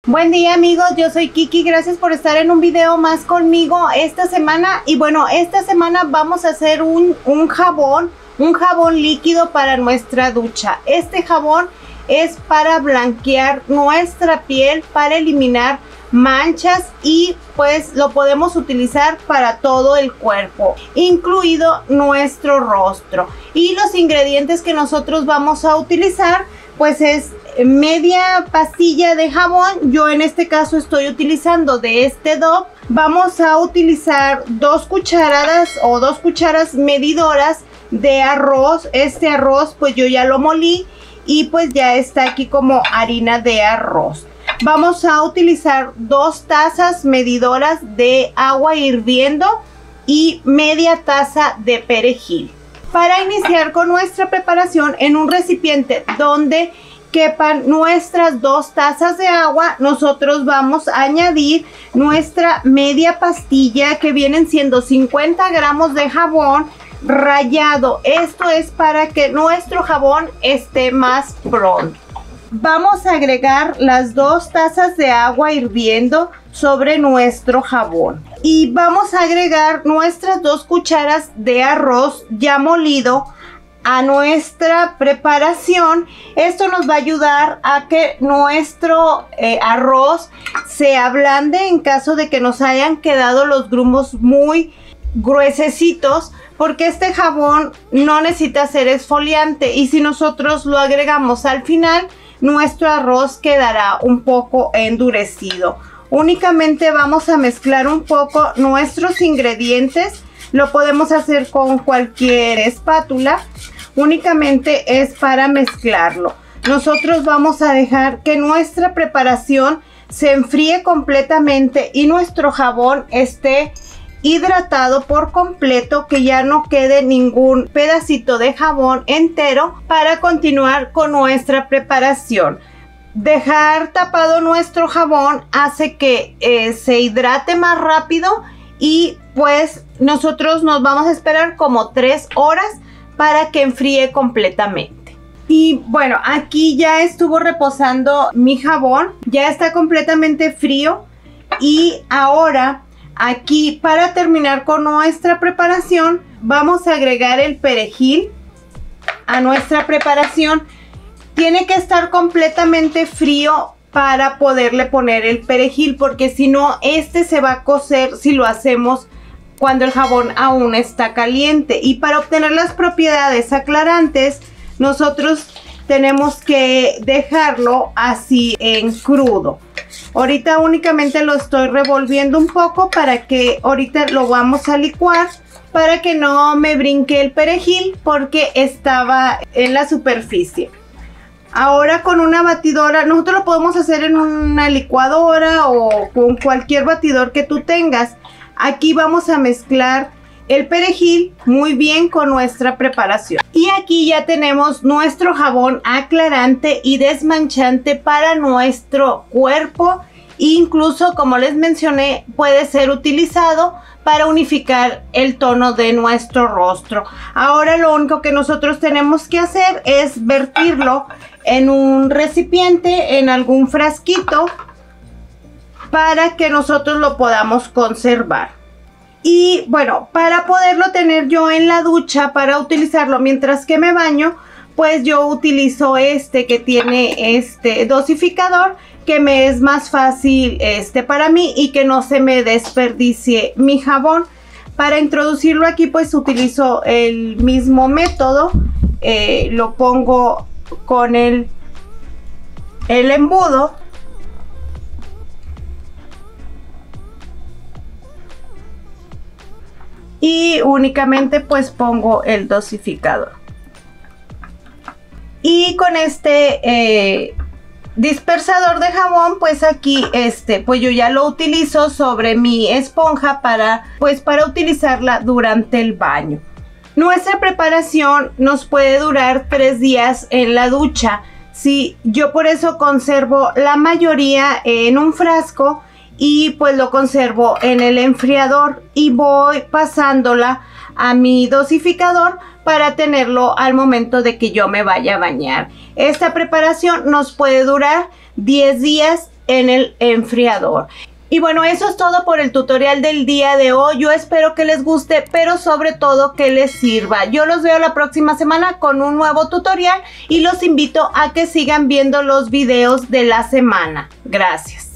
Buen día amigos, yo soy Kiki, gracias por estar en un video más conmigo esta semana. Y bueno, esta semana vamos a hacer un jabón líquido para nuestra ducha. Este jabón es para blanquear nuestra piel, para eliminar manchas y pues lo podemos utilizar para todo el cuerpo, incluido nuestro rostro. Y los ingredientes que nosotros vamos a utilizar pues es media pastilla de jabón. Yo en este caso estoy utilizando de este Dove. Vamos a utilizar 2 cucharadas o 2 cucharas medidoras de arroz. Este arroz pues yo ya lo molí y pues ya está aquí como harina de arroz. Vamos a utilizar 2 tazas medidoras de agua hirviendo y media taza de perejil. Para iniciar con nuestra preparación, en un recipiente donde quepan nuestras 2 tazas de agua, nosotros vamos a añadir nuestra media pastilla, que vienen siendo 50 gramos de jabón rallado. Esto es para que nuestro jabón esté más pronto. Vamos a agregar las 2 tazas de agua hirviendo sobre nuestro jabón y vamos a agregar nuestras 2 cucharas de arroz ya molido a nuestra preparación. Esto nos va a ayudar a que nuestro arroz se ablande en caso de que nos hayan quedado los grumos muy gruesecitos, porque este jabón no necesita ser esfoliante y si nosotros lo agregamos al final, nuestro arroz quedará un poco endurecido. Únicamente vamos a mezclar un poco nuestros ingredientes. Lo podemos hacer con cualquier espátula. Únicamente es para mezclarlo. Nosotros vamos a dejar que nuestra preparación se enfríe completamente y nuestro jabón esté hidratado por completo, que ya no quede ningún pedacito de jabón entero, para continuar con nuestra preparación. Dejar tapado nuestro jabón hace que se hidrate más rápido y pues nosotros nos vamos a esperar como 3 horas para que enfríe completamente. Y bueno, aquí ya estuvo reposando mi jabón, ya está completamente frío. Y ahora aquí, para terminar con nuestra preparación, vamos a agregar el perejil a nuestra preparación. Tiene que estar completamente frío para poderle poner el perejil, porque si no, este se va a cocer si lo hacemos cuando el jabón aún está caliente. Y para obtener las propiedades aclarantes, nosotros tenemos que dejarlo así en crudo. Ahorita únicamente lo estoy revolviendo un poco para que ahorita lo vamos a licuar, para que no me brinque el perejil porque estaba en la superficie. Ahora con una batidora, nosotros lo podemos hacer en una licuadora o con cualquier batidor que tú tengas. Aquí vamos a mezclar el perejil muy bien con nuestra preparación. Y aquí ya tenemos nuestro jabón aclarante y desmanchante para nuestro cuerpo. Incluso, como les mencioné, puede ser utilizado para unificar el tono de nuestro rostro. Ahora lo único que nosotros tenemos que hacer es vertirlo en un recipiente, en algún frasquito, para que nosotros lo podamos conservar. Y bueno, para poderlo tener yo en la ducha, para utilizarlo mientras que me baño, pues yo utilizo este que tiene este dosificador, que me es más fácil para mí y que no se me desperdicie mi jabón. Para introducirlo aquí pues utilizo el mismo método. Lo pongo con el embudo. Y únicamente pues pongo el dosificador. Y con este dispersador de jabón, pues aquí pues yo ya lo utilizo sobre mi esponja para utilizarla durante el baño. Nuestra preparación nos puede durar 3 días en la ducha. Sí, yo por eso conservo la mayoría en un frasco y pues lo conservo en el enfriador y voy pasándola a mi dosificador para tenerlo al momento de que yo me vaya a bañar. Esta preparación nos puede durar 10 días en el enfriador. Y bueno, eso es todo por el tutorial del día de hoy. Yo espero que les guste, pero sobre todo que les sirva. Yo los veo la próxima semana con un nuevo tutorial y los invito a que sigan viendo los videos de la semana. Gracias.